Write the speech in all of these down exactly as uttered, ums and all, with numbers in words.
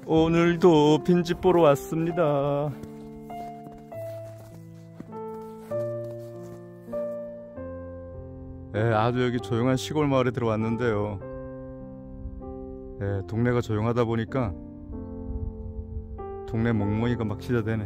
오늘도 빈집 보러 왔습니다. 네, 아주 여기 조용한 시골 마을에 들어왔는데요. 네, 동네가 조용하다 보니까 동네 멍멍이가 막 시작되네.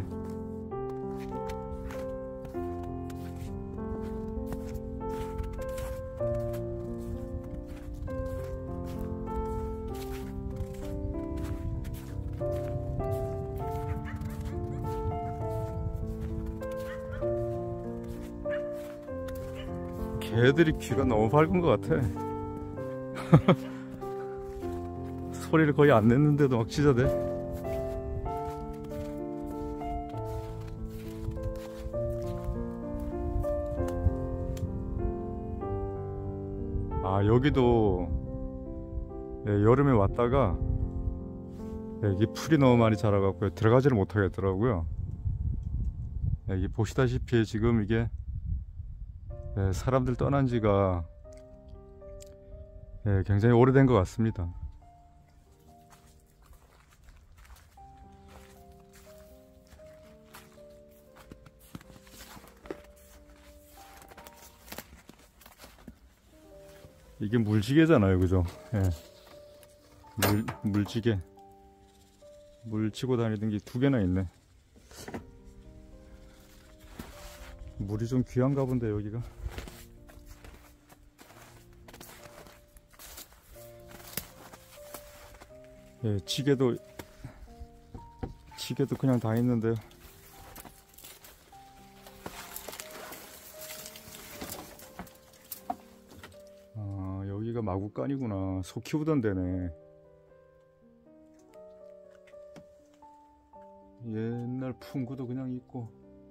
개들이 귀가 너무 밝은 것 같아. 소리를 거의 안 냈는데도 막 짖어대. 아, 여기도 네, 여름에 왔다가 네, 여기 풀이 너무 많이 자라갖고 들어가지를 못하겠더라고요. 네, 여기 보시다시피 지금 이게 네, 사람들 떠난 지가 네, 굉장히 오래된 것 같습니다. 이게 물지개잖아요, 그죠? 네. 물, 물지개. 물 치고 다니던 게 두 개나 있네. 물이 좀 귀한가 본데, 여기가. 예, 지게도 지게도 그냥 다 있는데요. 아, 여기가 마구간이구나. 소 키우던 데네. 옛날 풍구도 그냥 있고.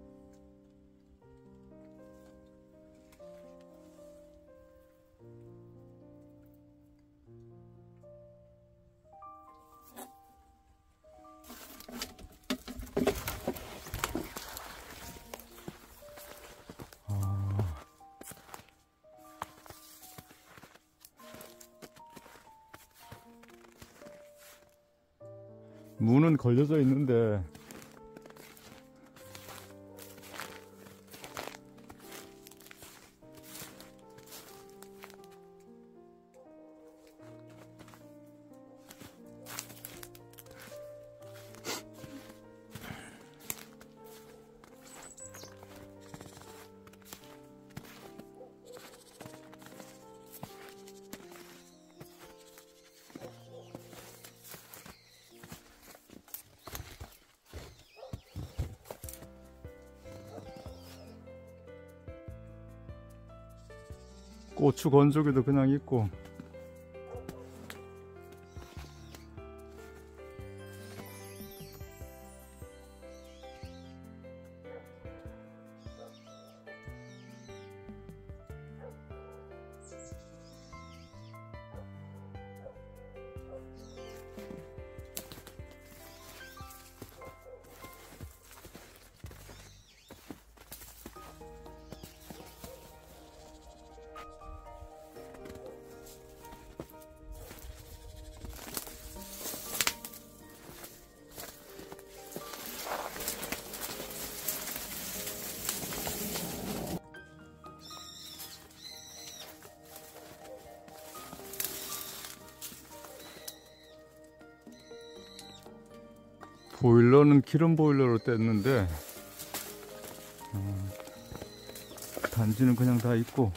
문은 걸려져 있는데 고추 건조기도 그냥 있고. 보일러는 기름 보일러로 뗐는데 어, 단지는 그냥 다 있고.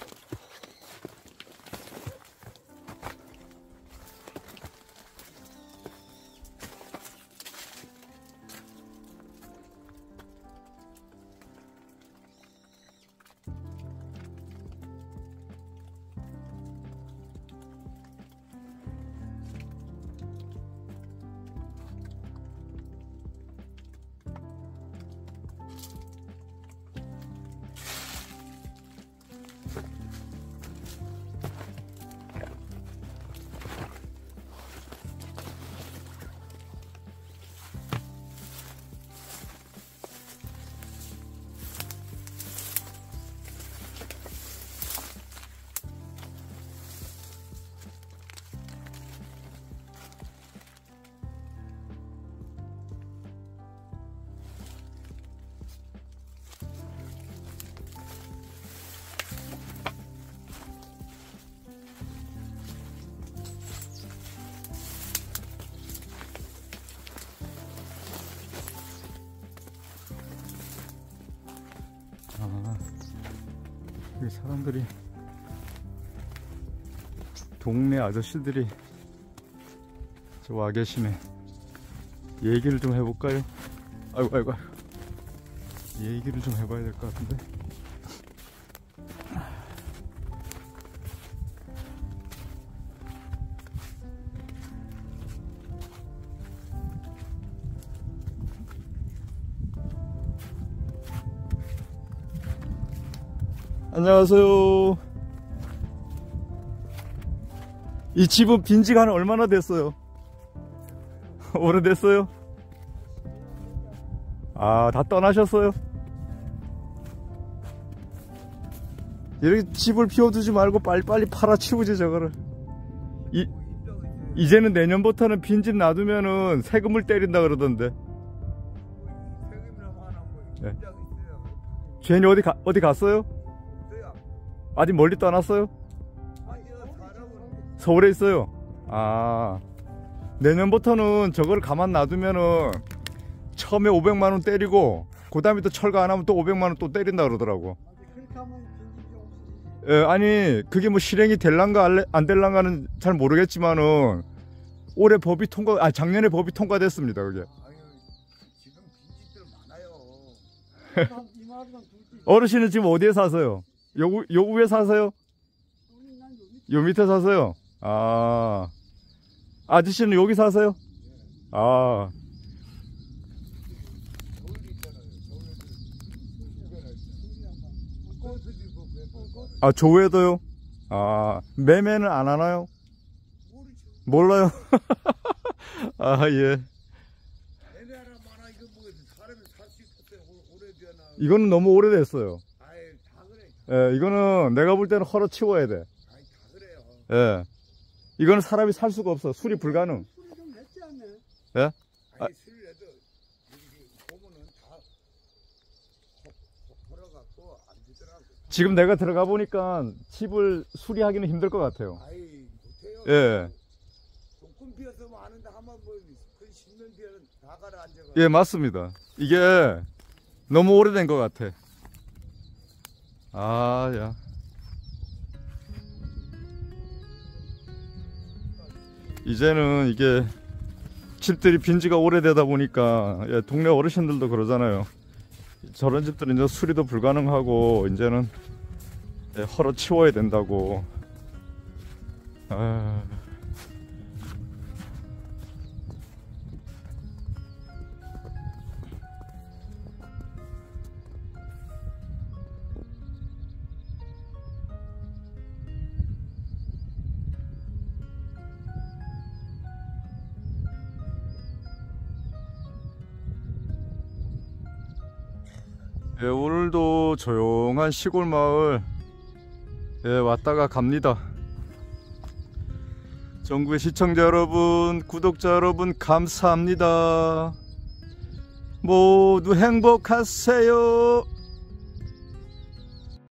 여기 사람들이, 동네 아저씨들이 저 와 계시네. 얘기를 좀 해볼까요? 아이고 아이고 아이고. 얘기를 좀 해봐야 될 것 같은데. 안녕하세요. 이 집은 빈지가 한 얼마나 됐어요? 오래됐어요? 아, 다 떠나셨어요? 이렇게 집을 비워두지 말고 빨리빨리 팔아치우지 저거를. 이, 이제는 내년부터는 빈집 놔두면은 세금을 때린다 그러던데. 네. 괜히 어디 가, 어디 갔어요? 아직 멀리 떠났어요? 서울에 있어요. 아, 내년부터는 저걸 가만 놔두면은 처음에 오백만 원 때리고 그 다음에 또 철거 안 하면 또 오백만 원 또 때린다 그러더라고. 예, 아니 그게 뭐 실행이 될란가 안 될란가는 잘 모르겠지만은 올해 법이 통과, 아 작년에 법이 통과됐습니다. 그게. 지금 빈집들 많아요. 어르신은 지금 어디에 사세요? 요, 요 위에 사세요? 요 밑에 사세요? 아, 아저씨는 여기 사세요? 아, 아 조회도요? 아, 매매는 안 하나요? 몰라요. 아, 예. 이거는 너무 오래됐어요. 예, 이거는 내가 볼 때는 헐어 치워야 돼. 아이, 다 그래요. 예. 이거는 사람이 살 수가 없어. 수리 불가능. 술이 좀 냈지 않네. 예? 아니, 술을 내도 여기 보면은 다 헐어갖고 안 되더라고. 지금 내가 들어가 보니까 집을 수리하기는 힘들 것 같아요. 아이, 못해요. 예. 조금 비어서 뭐 하는데 한번 뭐그 십 년 비어는 다 가라 앉아가. 예, 맞습니다. 이게 너무 오래된 것 같아. 아, 야. 이제는 이게 집들이 빈지가 오래되다 보니까, 예, 동네 어르신들도 그러잖아요. 저런 집들은 이제 수리도 불가능하고 이제는, 예, 헐어 치워야 된다고. 아. 예, 오늘도 조용한 시골 마을, 예, 왔다가 갑니다. 전국의 시청자 여러분, 구독자 여러분, 감사합니다. 모두 행복하세요.